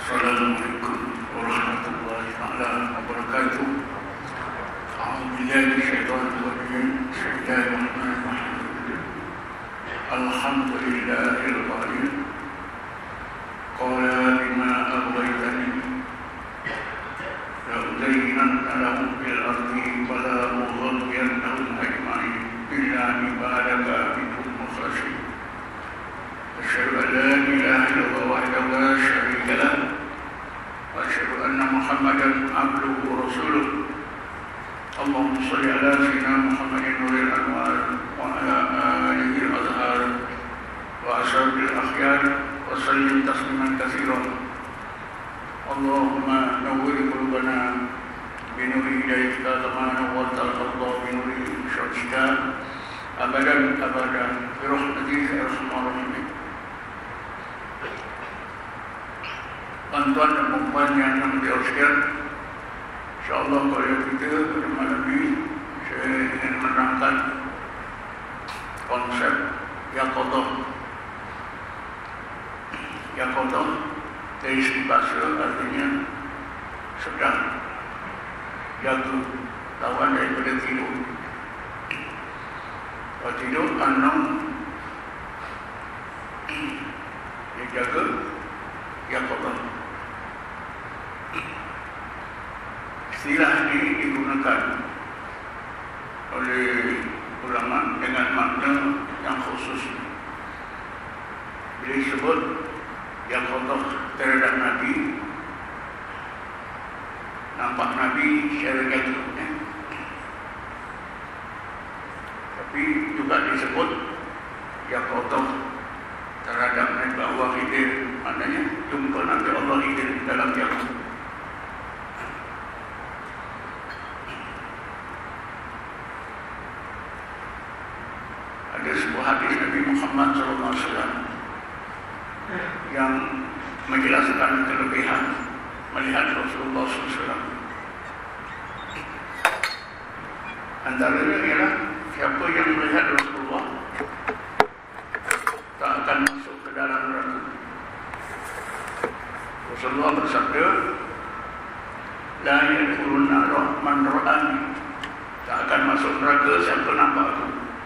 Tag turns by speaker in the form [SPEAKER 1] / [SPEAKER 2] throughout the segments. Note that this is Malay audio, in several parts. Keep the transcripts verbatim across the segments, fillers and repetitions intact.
[SPEAKER 1] Assalamualaikum warahmatullahi wabarakatuh. A'udzubillahi minasyaitonir rajim. Bismillahirrahmanirrahim. Alhamdulillahil qadir. Qala bima aghwaytani la uzayyinanna lahum fil ardi wa la ughwiyannahum ajma'in illa ibadaka minhum mukhlasin. Asyhadu an la ilaha illallah wahdahu la syarika lah wa asyhadu anna Muhammadan abduhu wa rasuluh. Allahumma shalli ala sayyidina Muhammadin nuril anwar wa ala alihi al-azhar wa ashabil akhyar wa sallim tasliman katsiran. Allahumma nawwir qulubana bi nuri hidayatika kama nawwarta al-ardha bi nuri syamsika abadan abadan bi rahmatika ya arhamar rahimin. Tuan-tuan dan puan yang dimuliakan sekalian, insyaallah pada kita pada malam ini saya ingin menerangkan konsep yaqadah. Yaqadah dari segi bahasa artinya sedang, jatuh, lawan daripada tidur. Kalau tidur, anam dia jaga yaqadah. Istilah ini digunakan oleh ulama dengan makna yang khusus. Bila disebut yaqadah terhadap Nabi, nampak Nabi secara jatuh, eh? Tapi juga disebut yaqadah terhadap Nabi Allah hidir, maknanya jumpa Nabi Allah hidir dalam jatuh. Ada sebuah hadis Nabi Muhammad sallallahu alaihi wasallam yang menjelaskan kelebihan melihat Rasulullah sallallahu alaihi wasallam. Antaranya ialah siapa yang melihat Rasulullah tak akan masuk ke dalam neraka. Rasulullah bersabda, la yadkhulun nar man ra'ani, tak akan masuk neraka siapa nampak aku.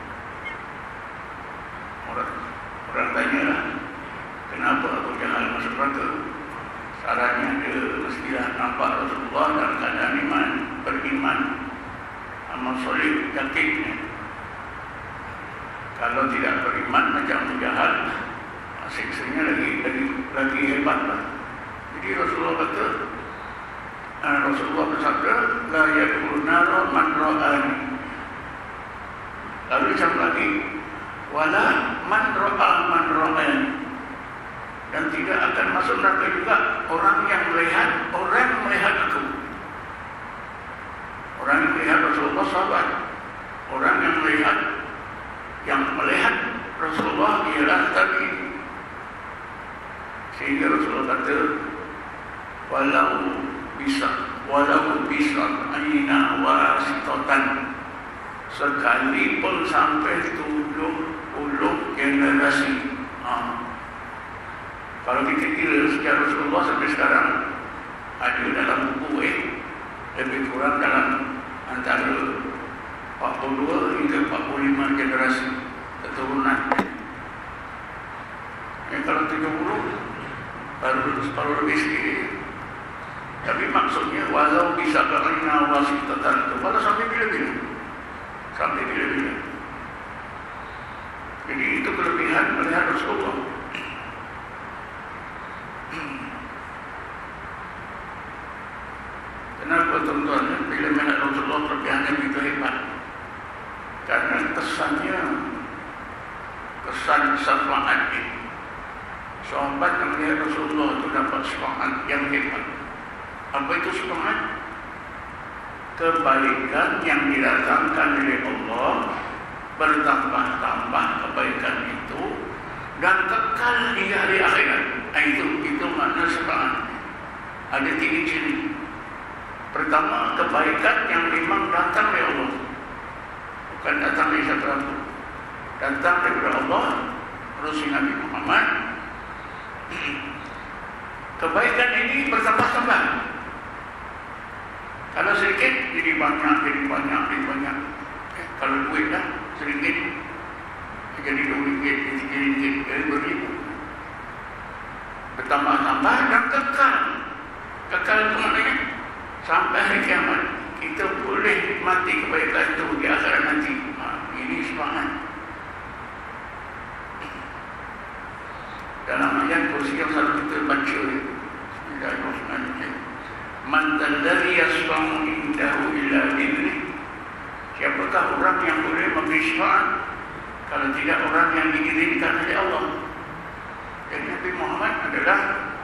[SPEAKER 1] Orang tanyalah, kenapa Abu Jahal masuk neraka? Syaratnya dia mestilah nampak Rasulullah dalam keadaan iman, beriman, amal soleh, yakin. Kalau tidak beriman macam Abu Jahal, siksanya lagi lagi lagi hebatlah. Jadi Rasulullah kata, Rasulullah bersabda, la yadkhulun nar man ra'ani. Lalu disambung lagi, wala man ra'a man ra'ani, dan tidak akan masuk neraka juga orang yang melihat orang yang melihat aku. Orang yang melihat Rasulullah sahabat, orang yang melihat yang melihat Rasulullah ialah tadi. Sehingga Rasulullah kata, walau bisa walau bisa aina wasitatan, sekalipun sampai tujuh puluh generasi. Ha. Kalau kita kira sejarah Rasulullah sampai sekarang, ada dalam buku eh, lebih kurang dalam antara empat puluh dua hingga empat puluh lima generasi keturunan. Eh, kalau tujuh puluh baru separuh lebih sikit. Tapi maksudnya walau bisa karena wasitatan itu, walau sampai bila-bila, sampai bila-bila. Jadi itu kelebihan melihat Rasulullah. Kenapa tuan-tuan bila melihat Rasulullah kelebihannya begitu hebat? Karena kesannya kesan syafaat ini. Sahabat yang melihat Rasulullah itu dapat syafaat yang hebat. Apa itu syafaat? Kebaikan yang didatangkan oleh Allah, bertambah-tambah kebaikan itu dan kekal di hari akhirat. Itu itu makna syafaat. Ada tiga ciri. Pertama, kebaikan yang memang datang dari Allah, bukan datang dari siapa-siapa, datang dari Allah, Rasul Nabi Muhammad. Kebaikan ini bertambah-tambah. Kalau sedikit jadi banyak, jadi banyak, jadi banyak. Eh, kalau duit dah sedikit jadi dua ringgit, jadi tiga ringgit, jadi beribu. Bertambah-tambah dan kekal. Kekal itu maknanya sampai hari kiamat kita boleh mati kebaikan itu di akhirat nanti. Ha, ini semangat. Dalam ayat kursi yang selalu kita baca, Bismillahirrahmanirrahim. Man dzalladzi yashfa'u indahu illa bi'idhnih. Siapakah orang yang boleh memberi syafaat kalau tidak orang yang diizinkan oleh Allah? Dan Nabi Muhammad adalah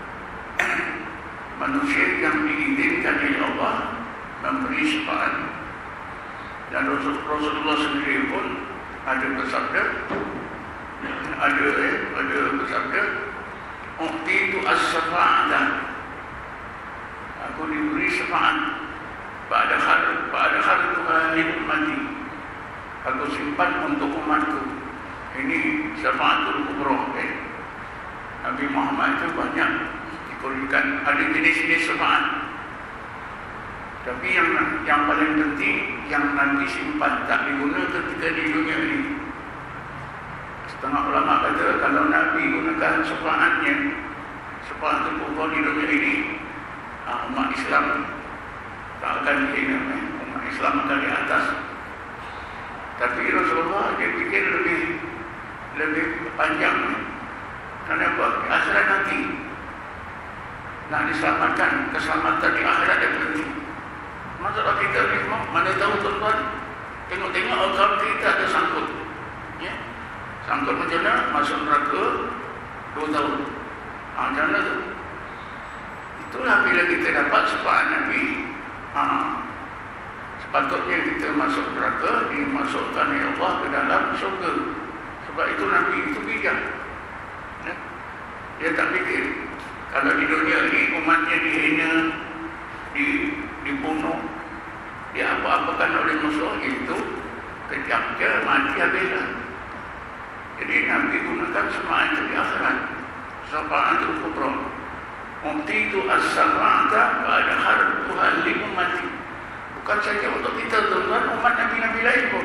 [SPEAKER 1] manusia yang diizinkan oleh Allah memberi syafaat. Dan Rasulullah sendiri pun ada bersabda, ada eh, ada bersabda, "U'titu as-syafa'ata." Aku diberi syafaat pada hari pada hari Tuhan mati. Aku simpan untuk umatku. Ini syafaatul kubra. Eh. Nabi Muhammad itu banyak diberikan ada jenis-jenis syafaat. Tapi yang yang paling penting yang Nabi simpan tak diguna ketika di dunia ini. Setengah ulama kata kalau Nabi gunakan syafaatnya, syafaatul kubra di dunia ini, umat Islam tak akan dihina, umat Islam akan di atas. Tapi Rasulullah dia fikir lebih lebih panjang. Kenapa? Di akhirat nanti nak diselamatkan, keselamatan di akhirat yang penting. Masalah kita ni mana tahu tuan-tuan, tengok-tengok account kita ada sangkut, ya? Sangkut macam mana? Masuk neraka dua tahun. Ah, macam mana tu? Itulah bila kita dapat syafaat Nabi, ha, sepatutnya kita masuk neraka dimasukkan oleh Allah ke dalam syurga. Sebab itu Nabi itu bijak, ya? Dia tak fikir kalau di dunia ini umatnya dihina, di, dibunuh, diapa-apakan oleh musuh, itu kejap je mati habislah. Jadi Nabi gunakan semua itu di akhirat, syafaatul kubra. U'titu as-syafa'ata pada hari Tuhan li ummati. Bukan saja untuk kita, tuan-tuan, umat Nabi-Nabi lain pun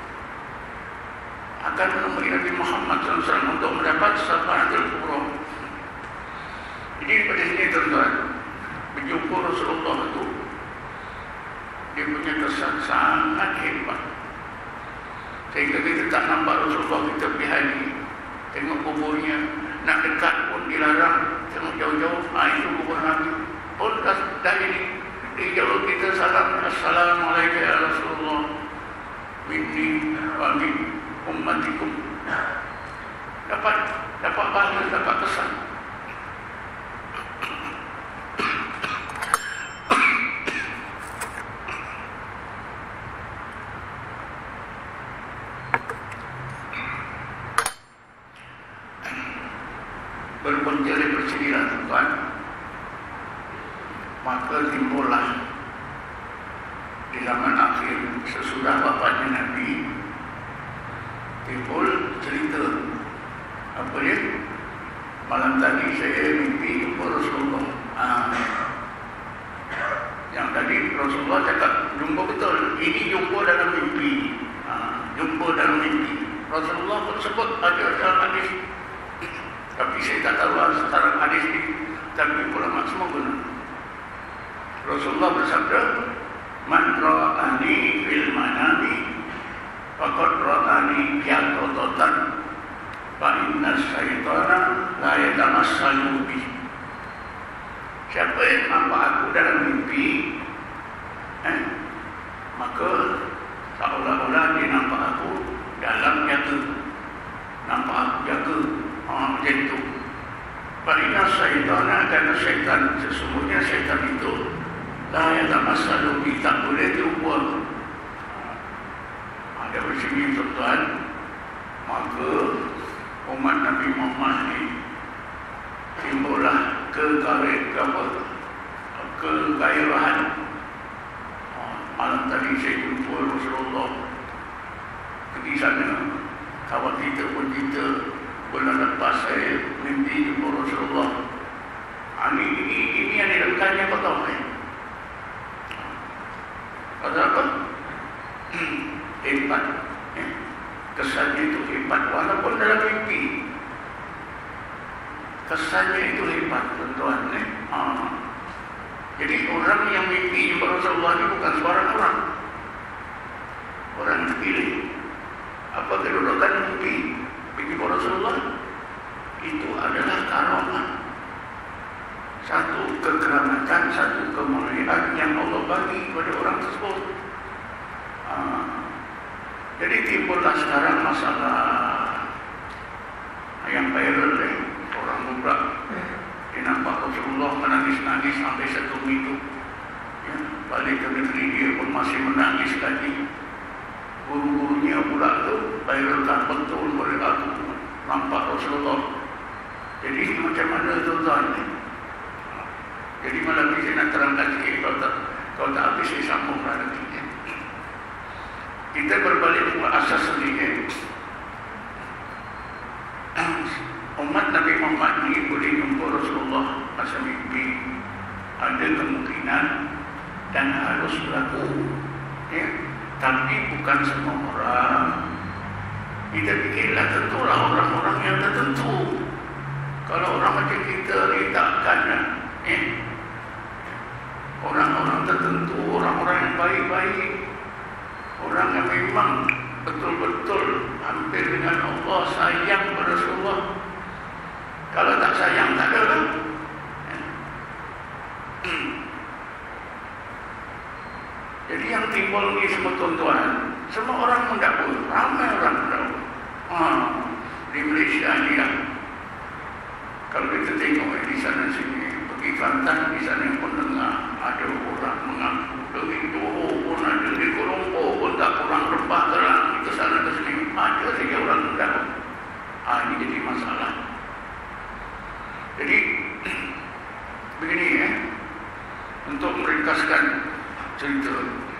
[SPEAKER 1] akan menemui Nabi Muhammad shallallahu alaihi wasallam untuk mendapat syafaatul kubra. Jadi pada sini, tuan-tuan, berjumpa Rasulullah itu dia punya kesan sangat hebat, sehingga kita tak nampak Rasulullah kita pergi haji, tengok kuburnya, nak dekat pun dilarang, tengok jauh-jauh. Ah, itu kubur Nabi pun dah, dah ini dijauh kita salam, Assalamualaikum ya Rasulullah, minni wa min ummatikum. Dapat dapat bahasa, dapat kesan. Berpunjali bersedilah, tuan, maka timbullah di zaman akhir sesudah wafatnya Nabi, timbul cerita apa dia? Malam tadi saya mimpi jumpa Rasulullah. Ah, yang tadi Rasulullah cakap jumpa betul, ini jumpa dalam mimpi. Ah, jumpa dalam mimpi. Rasulullah pun sebut ada dalam hadis. Tapi saya tak tahu sekarang hadis ini, tapi ulama semua guna. Rasulullah bersabda, "Man ra'ani fil manami faqad ra'ani yaqtatan fa inna syaitana la yatamassalu bi." Siapa yang nampak aku dalam mimpi, eh, maka seolah-olah dia nampak aku dalam jaga, nampak aku jaga. Ah, macam itu. Fa'inna syaitana, karena syaitan, sesungguhnya syaitan itu la yatamassalu bi, tak boleh diukur. Ada bersini, tuan-tuan, maka umat Nabi Muhammad ini timbullah kegairahan, kegairahan. Malam tadi saya jumpa Rasulullah, pergi sana, kawan kita pun kita bulan lepas saya mimpi jumpa Rasulullah. Ini kesannya itu hebat, tuan-tuan. Eh? Ah. Jadi orang yang mimpi jumpa Rasulullah ini bukan seorang orang, orang terpilih. Apa kedudukan mimpi jumpa Rasulullah? Itu adalah karamah, satu kekeramatan, satu kemuliaan yang Allah bagi kepada orang tersebut. Ah. Jadi timbullah sekarang masalah yang viral deh, orang muda dia nampak Rasulullah menangis-nangis sampai satu minggu, ya, balik ke negeri dia pun masih menangis lagi. Guru-gurunya pula tu viralkan betul mereka tu nampak Rasulullah. Jadi macam mana tuan-tuan? Jadi malam ini saya nak terangkan sikit, kalau tak, kalau tak habis saya sambunglah nanti. Kita berbalik ke asas sendiri. Umat Nabi Muhammad ini boleh jumpa Rasulullah masa mimpi, ada kemungkinan dan harus berlaku, ya. Tapi bukan semua orang. Kita fikirlah tentulah orang-orang yang tertentu. Kalau orang macam kita ni takkan, ya. Orang-orang tertentu, orang-orang yang baik-baik, orang yang memang betul-betul hampir dengan Allah, sayang pada Rasulullah. Kalau tak sayang, tak ada kan? Jadi yang timbul ni semua tuan-tuan, semua orang mendakwa, ramai orang mendakwa. Ah, di Malaysia ni lah. Kalau kita tengok eh, di sana sini, pergi Kelantan, di sana pun dengar ada orang mengaku dari Johor pun ada, di Kuala Lumpur pun tak kurang rempah terang, ke sana ke sini ada saja orang mendakwa. Ah, ini jadi masalah. Jadi begini ya, untuk meringkaskan cerita,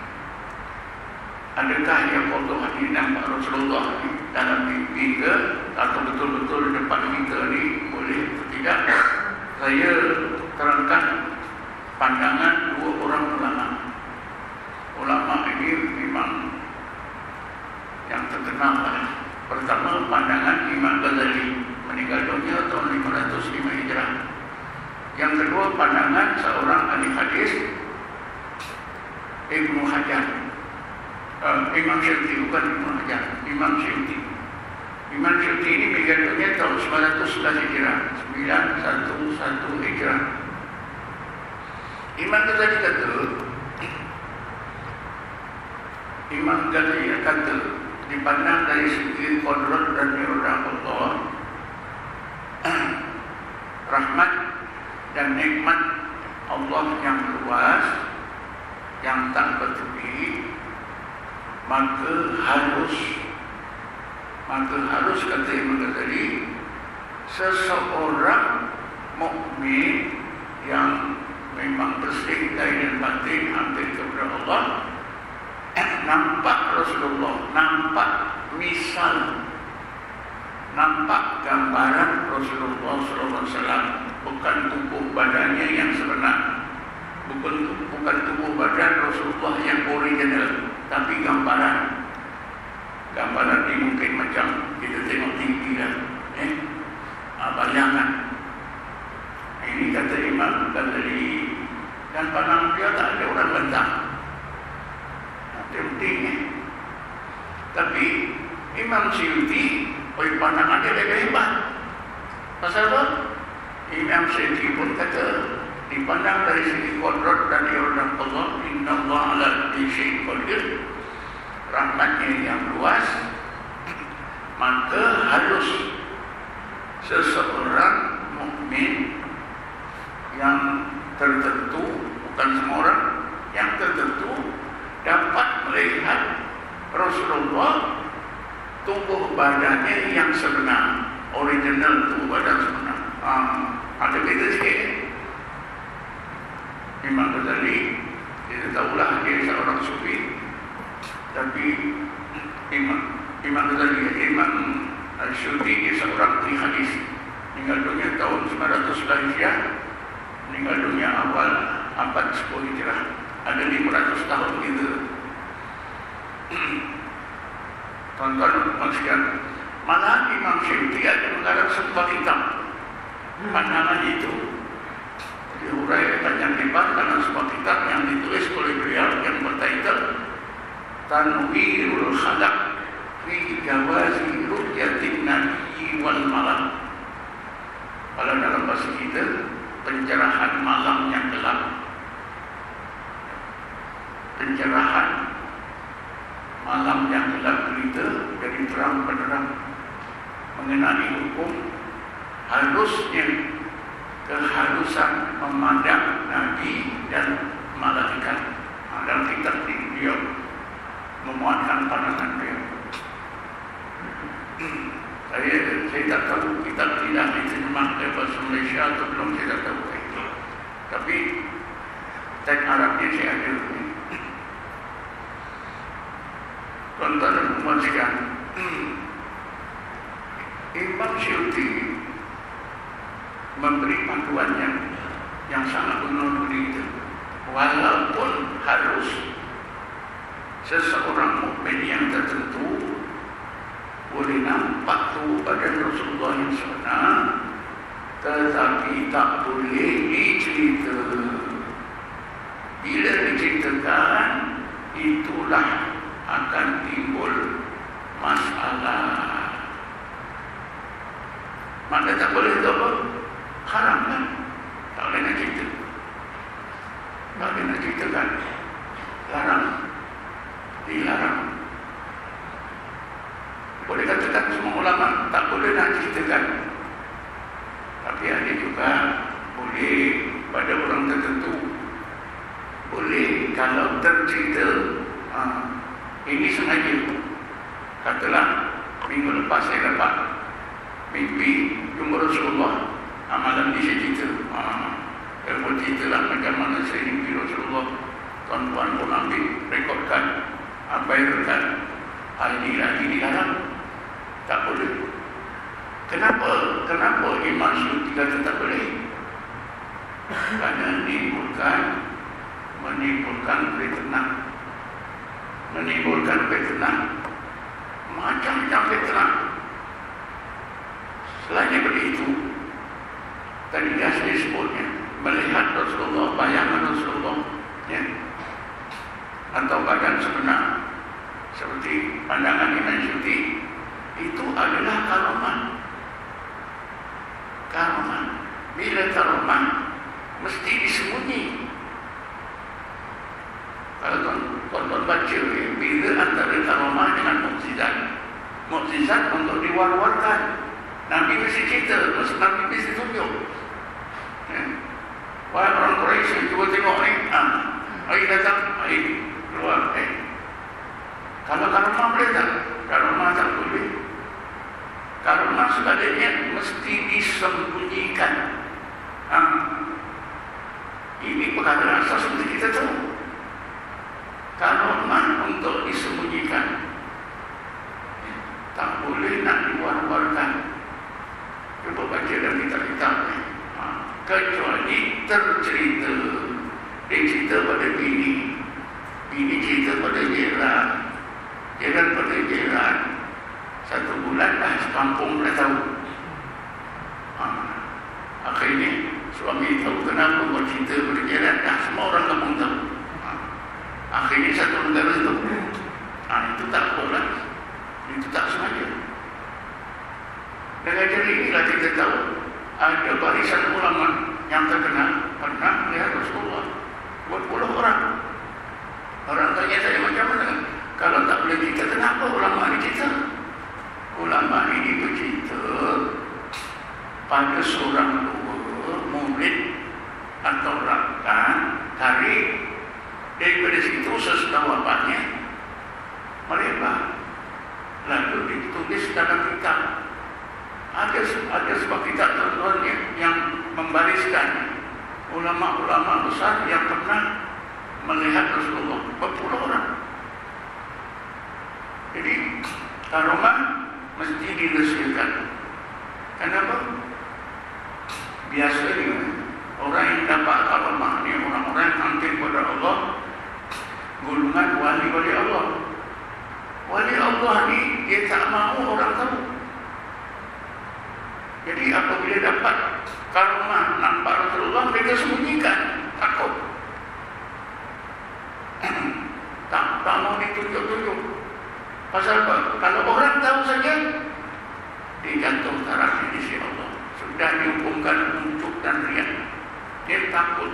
[SPEAKER 1] adakah yang Allah ini nampak Rasulullah ini dalam mimpi ke, atau betul-betul di depan kita ni, boleh atau tidak? Saya terangkan pandangan dua orang ulama. Ulama ini memang yang terkenal lah. Pertama, pandangan Imam Ghazali, meninggal dunia tahun lima ratus lima Hijrah. Yang kedua, pandangan seorang ahli hadis, Ibnu Hajar, uh, Imam Syuuti, bukan Ibnu Hajar, Imam Syuuti. Imam Syuuti ini meninggal dunia tahun sembilan ratus sebelas Hijrah, sembilan ratus satu Hijrah. Imam Ghazali kata, Imam Ghazali kata, dipandang dari segi qudrat dan irada Allah, rahmat dan nikmat Allah yang luas, yang tak bertepi, maka harus maka harus kata Imam Ghazali, seseorang mukmin yang memang bersih dari dan batin hampir kepada Allah, nampak Rasulullah, nampak misal, nampak gambaran Rasulullah sallallahu alaihi wasallam, bukan tubuh badannya yang sebenar, bukan bukan tubuh badan Rasulullah yang original, tapi gambaran. Gambaran ini mungkin macam kita tengok tinggi lah, eh, bayangan. Ini kata Imam Ghazali, dan pandang dia tak ada orang bentang. Penting eh. Tapi Imam Syuuti, oleh pandangan dia lebih hebat. Pasal apa? Imam Syuuti pun kata, dipandang dari segi qudrat dan irada Allah, inna Allah ala kulli syai'in qadir, rahmatnya yang luas, maka harus seseorang mukmin yang tertentu, bukan semua orang, yang tertentu dapat melihat Rasulullah tubuh badannya yang sebenar, original tubuh badan sebenar. Ah, ada beza sikit. Imam Ghazali, kita tahulah dia seorang sufi, tapi Imam Imam Ghazali, Imam Syuuti dia seorang ahli hadis, meninggal dunia tahun sembilan ratus sebelas Hijrah, meninggal dunia awal abad sepuluh Hijrah. Ada lima ratus tahun gitu. Tuan-tuan sekalian, malah Imam Syuuti ada mengarang sebuah kitab pandangan itu diurai panjang lebar dalam sebuah kitab yang ditulis oleh beliau yang bertitel Tanwirul Khalaq fi Jawazi Ru'yatin Nabi wal Malam. Kalau dalam bahasa kita, pencerahan malam yang gelap, pencerahan malam yang gelap berita dari terang benderang mengenai hukum halusnya kehalusan memandang Nabi dan malaikat. Dalam kitab ini beliau memuatkan pandangan beliau. Saya, saya tak tahu kitab tidak diterjemah ke bahasa Malaysia atau belum, saya tak tahu itu. Tapi teks Arabnya saya ada. Tuan-tuan dan puan sekalian, Imam Syuuti memberi panduan yang, yang sangat menurut itu. Walaupun harus seseorang mukmin yang tertentu boleh nampak tubuh badan Rasulullah yang sebenar, tetapi tak boleh dicerita. Bila diceritakan, itulah akan timbul masalah. Maka tak boleh itu apa? Haram kan? Tak boleh nak cerita. Tak boleh nak ceritakan. Larang. Dilarang. Boleh katakan semua ulama tak boleh nak ceritakan. Tapi ada juga boleh pada orang tertentu. Boleh kalau tercerita. Ha, ini sengaja. Katalah minggu lepas saya dapat mimpi jumpa Rasulullah. Amalan dia cerita. Ha, saya pun ceritalah macam mana saya mimpi Rasulullah. Tuan-tuan pun ambil rekodkan. Apa yang rekan. Hal ini lagi dilarang. Tak boleh. Kenapa? Kenapa Imam Syuuti kata tak boleh? Kerana menimbulkan menimbulkan fitnah. Menimbulkan fitnah. Macam-macam fitnah. Selain daripada itu, tadi dah saya sebutnya, melihat Rasulullah, bayangan Rasulullah, ya, atau badan sebenar, seperti pandangan Imam Syuuti, itu adalah karamah. Karamah. Bila karamah, mesti disembunyi. Kalau tuan-tuan baca, bila antara karamah dengan mukjizat, mukjizat untuk diwar-warkan. Nabi mesti cerita, Nabi mesti tunjuk. Ya. Wahai orang Quraisy, cuba tengok ni. Ah, air datang, air keluar. Eh. Kalau karamah boleh tak? Karamah tak boleh. Karamah sebaliknya mesti disembunyikan. Ha. Ini perkara asas untuk kita tahu. Karamah untuk disembunyikan. Tak boleh nak diwar-warkan. Cuba baca dalam kitab-kitab ni. Ha. Kecuali tercerita. Dia cerita pada bini. Bini cerita pada jiran. Jiran pada jiran. Satu bulan dah sekampung dah tahu. Ha. Akhirnya suami tahu kenapa buat cerita pada jiran. Dah semua orang kampung tahu. Ha. Akhirnya satu negara tahu. Ha, itu tak boleh. Itu tak sengaja. Dengan cara inilah kita tahu ada barisan ulama yang terkenal pernah melihat Rasulullah berpuluh orang. Orang tanya saya macam mana? Kalau tak boleh cerita, kenapa ulama ini cerita? Ulama ini bercerita pada seorang dua murid atau rakan tarik daripada situ sesudah wafatnya melebar. Lalu ditulis dalam kitab. Ada, ada sebuah kitab tuan-tuan yang membariskan ulama-ulama besar yang pernah melihat Rasulullah berpuluh orang. Jadi karamah mesti dirahsiakan. Kenapa? Biasanya orang yang dapat karamah ni orang-orang yang hampir kepada Allah, golongan wali-wali Allah. Wali Allah ni dia tak mahu orang tahu. Jadi apabila dapat karomah nampak Rasulullah, mereka sembunyikan, takut. tak, tak mau ditunjuk-tunjuk. Pasal apa? Kalau orang tahu saja, dia jatuh taraf di sisi Allah. Sudah dihukumkan untuk dan riak. Dia takut.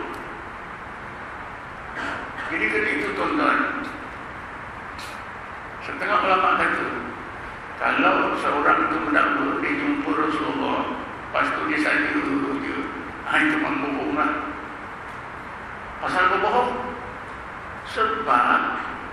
[SPEAKER 1] Jadi ketika itu tuan-tuan, setengah ulama kata, kalau seorang itu mendahulu dia jumpa Rasulullah, lepas itu dia saja dia, ah itu memang bohong lah. Pasal apa bohong? Sebab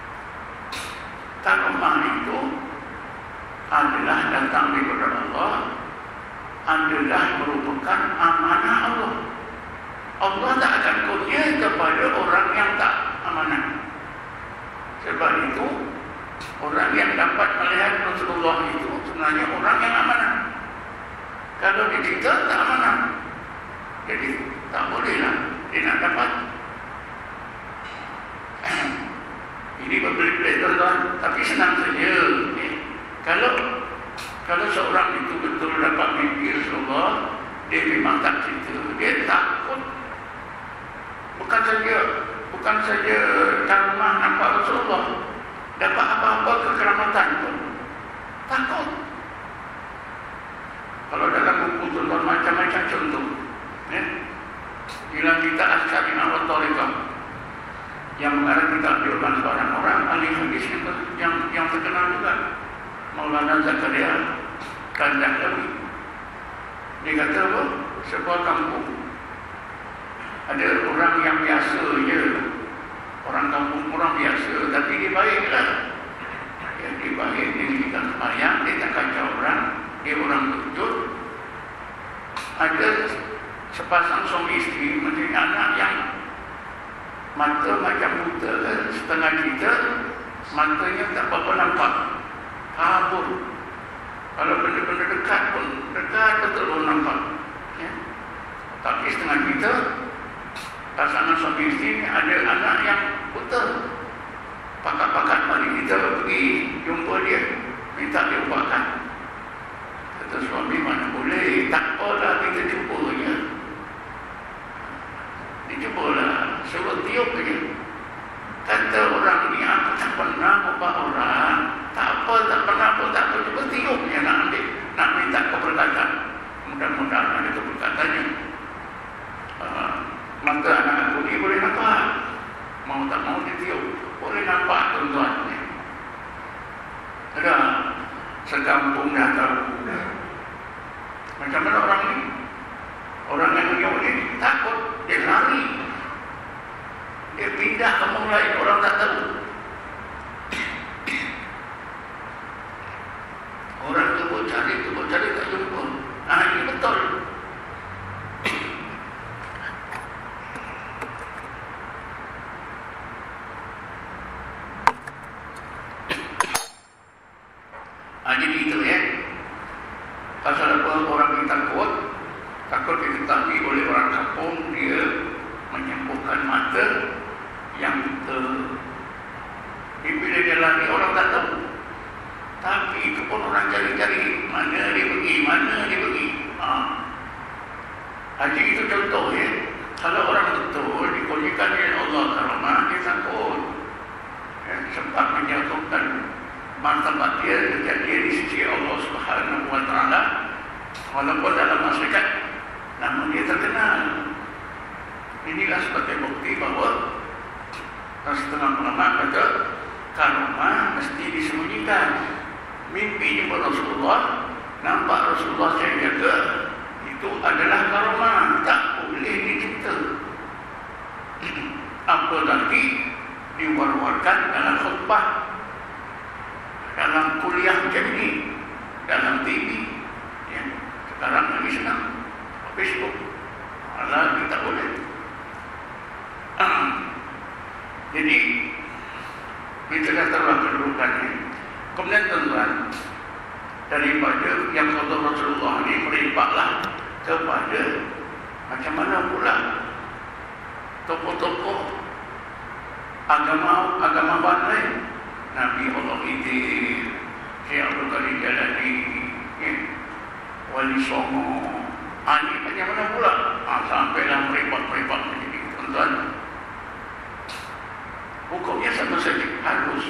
[SPEAKER 1] karomah itu adalah datang daripada Allah, adalah merupakan amanah Allah. Allah tak akan kurnia kepada orang yang tak amanah. Sebab itu orang yang dapat melihat Rasulullah itu sebenarnya orang yang amanah. Kalau dia tidak tak amanah, jadi tak bolehlah dia nak dapat. Ini berbeza tuan, tapi senang saja. Kalau kalau seorang itu betul dapat mimpi Rasulullah, dia memang tak cerita, dia takut. Bukan saja bukan saja karomah nampak Rasulullah, dapat apa-apa kekeramatan pun takut. Kalau dalam buku tuan macam-macam contoh, ya, bila kita askari awal tariqah yang mengarang kita ambilkan seorang orang ahli hadis yang, yang yang terkenal juga, Maulana Zakaria Kandahlawi. Dia kata apa? Sebuah kampung ada orang yang biasa je, orang kampung orang biasa, tapi dia baiklah. Ya, dia baik, dia dirikan sembahyang, dia tak kacau orang, dia orang betul. Ada sepasang suami isteri mempunyai anak yang mata macam buta, setengah kita, matanya tak apa-apa nampak, kabur. Kalau benda-benda dekat pun, dekat betul pun nampak. Ya. Tapi setengah kita, pasangan suami isteri ni ada anak yang buta. Pakat-pakat mari kita pergi jumpa dia, minta dia ubahkan. Kata suami, mana boleh, tak apalah kita jumpa je. Dicubalah, suruh tiup je. Kata orang ni, aku tak pernah ubah orang, tak apa, tak pernah pun tak apa, cuba tiup je nak ambil, nak minta keberkatan. Mudah-mudahan ada keberkatannya. Uh, maka anak aku ni boleh nampak, mau tak mau ditiup, boleh nampak tuan-tuan. Ada sekampung dah tahu. Macam mana orang ni? Orang yang mengiau ni takut, dia lari, dia pindah ke kampung lain, orang tak tahu. Orang tu pun cari, tu pun cari, tak jumpa. Ah, ini betul. Ah, jadi itu ya. Pasal apa orang kita takut? Takut diketahui oleh orang kampung, dia menyembuhkan mata yang buta. Bila dia lari, orang tak tahu. Tapi itu pun orang cari-cari, mana dia pergi, mana dia pergi. Ha. Jadi itu contoh ya. Kalau orang betul dikurniakan oleh Allah karamah, dia takut. Ya, sebab menyatukan martabat dia dekat dia di sisi Allah Subhanahu Wa Taala. Walaupun dalam masyarakat namun dia terkenal. Inilah sebagai bukti bahawa setengah ulama kata karamah mesti disembunyikan. Mimpi jumpa Rasulullah, nampak Rasulullah saya jaga, itu adalah karamah, tak boleh dicipta. Apalagi diwar-warkan dalam khutbah, dalam kuliah macam ini, dalam T V. Ya. Sekarang lagi senang Facebook, alah tak boleh. Ah. Jadi kita dah telah kedudukannya. Kemudian tuan-tuan, daripada yang kata Rasulullah ini merimpaklah kepada macam mana pula tokoh-tokoh agama agama batin. Nabi Allah itu Syekh Abdul Qadir Jalani, ya. Wali Songo. Ah, ini macam mana pula? Ah, sampailah merebat-merebat menjadi tuan-tuan. Hukumnya sama saja, harus.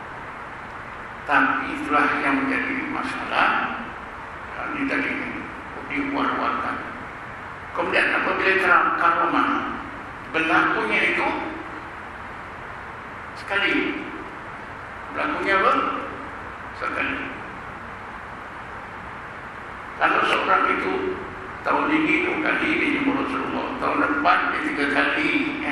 [SPEAKER 1] Tapi itulah yang menjadi masalah. Ini tadi diwar-warkan. Kemudian apabila karomah berlakunya itu sekali, berlakunya apa? Sekali. Kalau seorang itu tahun ini dua kali dia jumpa Rasulullah, tahun depan dia tiga kali, ya.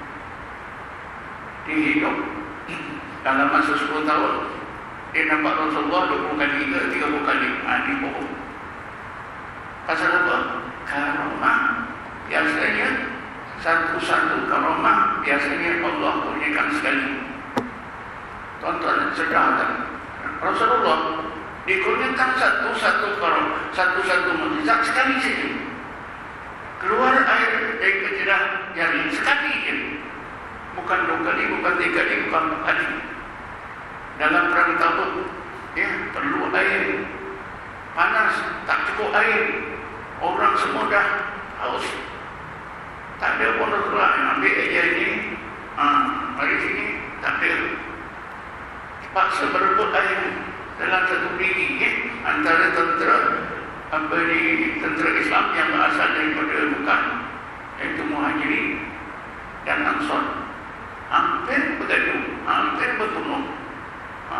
[SPEAKER 1] Dia hidup dalam masa sepuluh tahun dia nampak Rasulullah dua puluh kali ke tiga puluh kali. Ah, ini bohong. Pasal apa? Karomah biasanya satu-satu karomah biasanya Allah kurniakan sekali. Tuan-tuan sedar tak? Rasulullah dikurniakan satu-satu karomah, satu-satu mukjizat sekali saja. Keluar air dari kejerah jari sekali saja. Bukan dua kali, bukan tiga kali, bukan empat kali. Dalam perang Tabuk, ya, perlu air. Panas, tak cukup air. Orang semua dah haus. Tak ada pun Rasulullah yang ambil air ini. Ah, mari sini, tak ada. Paksa berebut air dalam satu bilik, ya, antara tentera apa ni, tentera Islam yang berasal daripada Mekah, iaitu Muhajirin dan Ansar. Hampir bergaduh, hampir bertemu. Ha.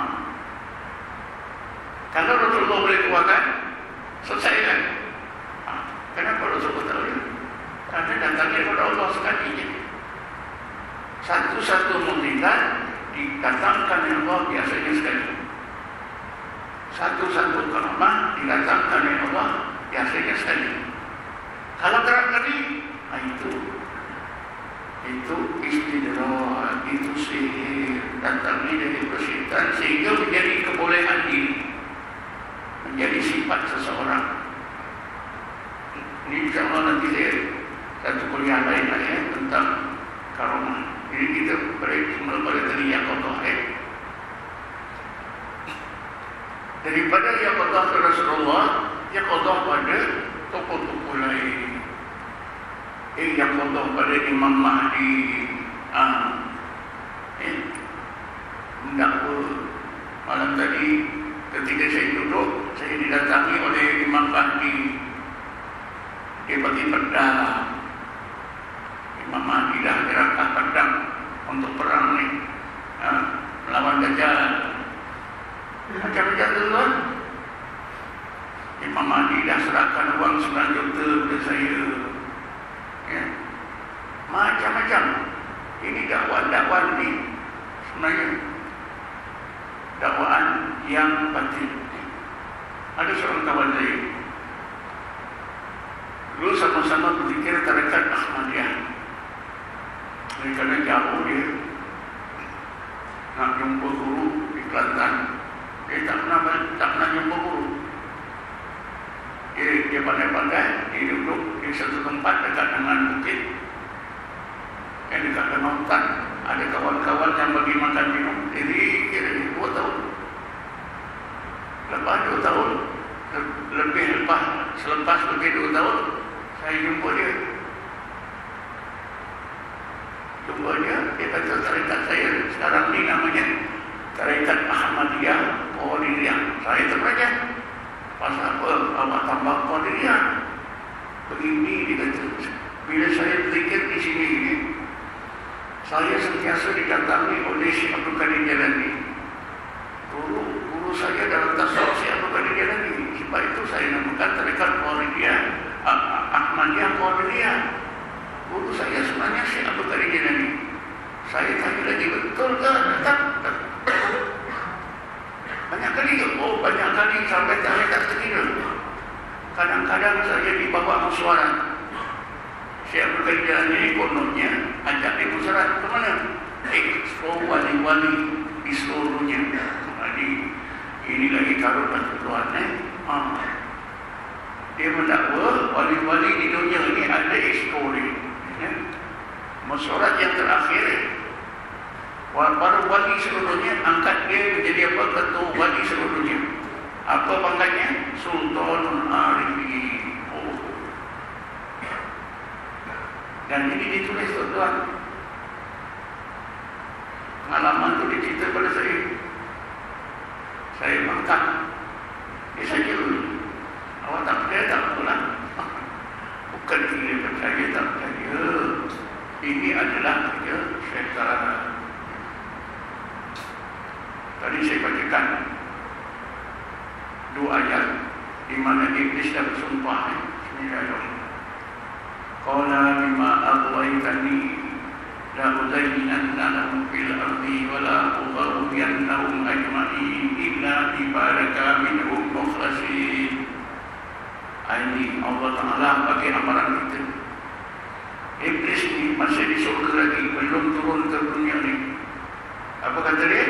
[SPEAKER 1] Kalau Rasulullah boleh keluarkan, selesaikan. Ha. Kenapa Rasulullah tahu dia? Karena datangnya kepada Allah sekali je. Satu-satu mukjizat didatangkan oleh Allah biasanya sekali. Satu-satu karamah didatangkan oleh Allah biasanya sekali. Kalau kerap kali, nah itu itu istidraj, itu sihir, datangnya dari persyaitan sehingga menjadi kebolehan diri, menjadi sifat seseorang. Ini insyaAllah nanti saya satu kuliah lain lah, ya, tentang karomah. Jadi kita boleh tadi yang kodoh, ya. Daripada yang kodoh ke Rasulullah, yang kodoh pada tokoh-tokoh lain. Eh, yang kodoh pada Imam Mahdi. Ah, eh, mendakwa. Malam tadi ketika saya duduk, saya didatangi oleh Imam Mahdi. Dia bagi pedang. Imam Mahdi dah gerakkan pedang untuk perang ni, ah, melawan Dajjal. Macam-macam tu kan. Imam Mahdi dah serahkan uang sembilan juta kepada saya. Ya. Macam-macam. Ini dakwaan-dakwaan ni sebenarnya dakwaan yang batil. Ada seorang kawan saya, dulu sama-sama berfikir tarekat Ahmadiyah. Kerana jauh dia nak jumpa guru di Kelantan, dia tak pernah tak pernah jumpa guru. Dia, dia pandai-pandai, dia duduk di satu tempat dekat dengan bukit, yang dekat dengan hutan. Ada kawan-kawan yang bagi makan minum. Jadi kira dua tahun. Lepas dua tahun, lebih lepas, selepas lebih dua tahun, saya jumpa dia. Jumpa dia, dia kata tarekat saya sekarang ni namanya Tarekat Ahmadiyah Qadiriyah. Saya terperanjat. Pasal apa? Awak tambah Qadiriyah. Begini dia kata. Bila saya berfikir di sini, saya sentiasa didatangi oleh Syekh Abdul Qadir Jalani. Guru, guru saya dalam tasawuf Syekh Abdul Qadir Jalani. Sebab itu saya namakan Tarekat Qadiriyah, Ahmadiyah Qadiriyah. Guru saya sebenarnya Syekh Abdul Qadir Jalani. Saya tanya lagi, betul ke? Tak, tak. Banyak kali ke? Oh, banyak kali sampai tak tak terkira. Kadang-kadang saya dibawa mesyuarat. Syekh Abdul Qadir Jalani ini kononnya ajak dia mesyuarat ke mana? Expo wali-wali di seluruhnya. Jadi ini lagi karut dan keluar, eh? Ah. Dia mendakwa wali-wali di dunia ini ada expo ni. Ya. Mesyuarat yang terakhir, para wali seluruhnya angkat dia menjadi apa? Ketua wali seluruhnya. Apa pangkatnya? Sultanul Arifin. Oh. Dan ini ditulis tuan-tuan. Pengalaman itu dicerita pada saya. Saya makan. Dia saja dulu. Awak tak percaya tak pulang. Bukan dia percaya tak percaya. Ini adalah kerja syaitan. Tadi saya bacakan dua ayat di mana iblis dah bersumpah. Bismillahirrahmanirrahim. Qala bima aghwaytani la uzayyinanna lahum fil ardi wa la ughwiyannahum ajma'in illa ibadaka minhum mukhlasin. Ini Allah Ta'ala bagi amaran kita. Iblis ni masih di surga lagi, belum turun ke dunia ni. Apa kata dia?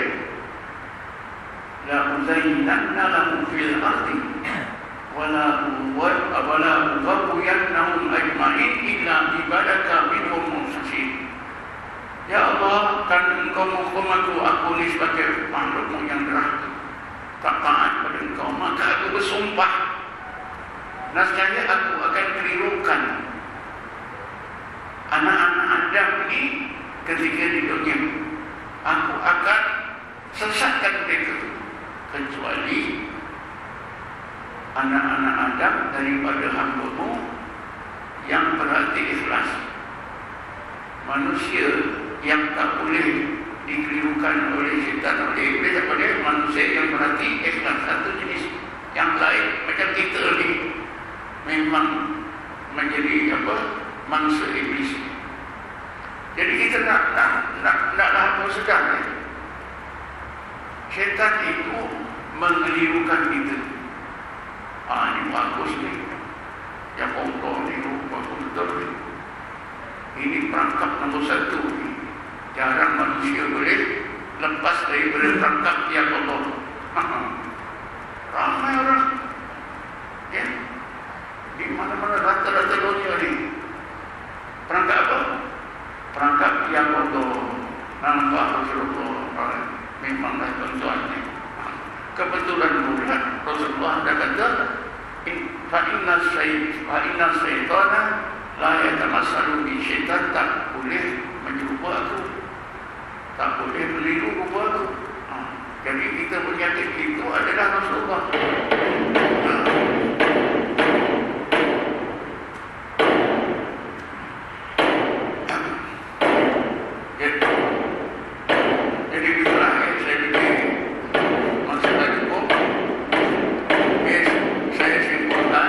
[SPEAKER 1] La uzayyinanna lahum fil ardi wala wala ughwiyannahum ajma'in illa ibadaka minhum mukhlasin. Ya Allah, kan Engkau menghukum aku, aku ni sebagai makhlukmu yang derhaka, tak taat pada Engkau, maka aku bersumpah, nascaya aku akan kelirukan anak-anak Adam ini ketika di dunia. Aku akan sesatkan mereka, kecuali anak-anak Adam daripada hamba-Mu yang berhati ikhlas. Manusia yang tak boleh dikelirukan oleh syaitan, oleh iblis, apa dia? Manusia yang berhati ikhlas. Satu jenis yang lain macam kita ni memang menjadi apa? Mangsa iblis. Jadi kita nak nak nak naklah apa sedar ni. Syaitan itu mengelirukan kita. Ah, ini bagus ni. Yang Allah ni bagus betul ni. Ini perangkap nombor satu ni. Jarang manusia boleh lepas daripada perangkap yang Allah. Ramai orang, ya, di mana-mana rata-rata dunia ni. Perangkap apa? Perangkap yang Allah. Nampak Rasulullah. Memanglah tuan-tuan ni. Kebetulan pula Rasulullah dah kata, Fa'inna syaitana la yatamassalu bi, syaitan tak boleh menyerupa aku, tak boleh meniru rupa aku. Ha. Jadi kita penyakit itu adalah Rasulullah. Ha. Jadi, jadi itulah yang saya fikir. Maksud saya cukup. Yes, saya simpulkan.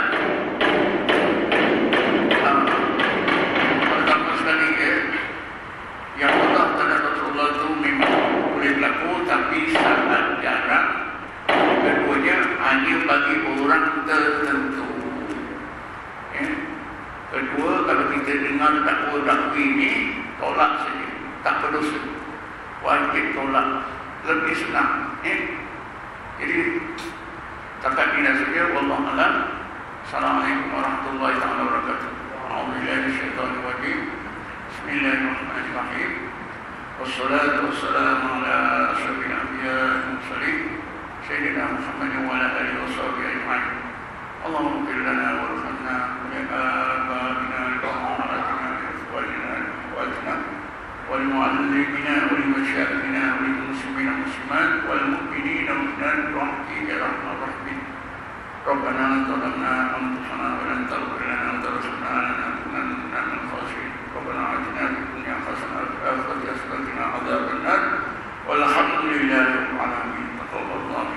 [SPEAKER 1] Uh, pertama sekali ya, yang Allah dan Rasulullah itu memang boleh berlaku, tapi sangat jarang. Keduanya hanya bagi orang tertentu. Ya. Kedua, kalau kita dengar dakwa-dakwa ini, tolak saja, tak perlu wajib tolak, lebih senang. Ya. Jadi takat ini saja. Wallahu a'lam. Assalamualaikum warahmatullahi wabarakatuh. A'udzubillahi minasyaitonir rajim. Bismillahirrahmanirrahim. Wassalatu wassalamu ala asyrafil anbiya'i wal mursalin sayyidina Muhammadin wa ala alihi washabbihi ajma'in. Allahumma ighfir lana warhamna wa li abaina al-ummahatina wa ikhwanina wa akhwatina wal mu'allimina wal masyayikhina wal muslimina wal muslimat wal mu'minina wal mu'minat rahmatika ya arhamar rahimin. Rabbana zalamna anfusana wa lam taghfir lana wa tarhamna lanakunanna minal khasirin. Rabbana atina fid dunya hasanah wa fil akhirati hasanah wa qina adzabannar. Walhamdulillahi rabbil alamin. Taqabbalallahu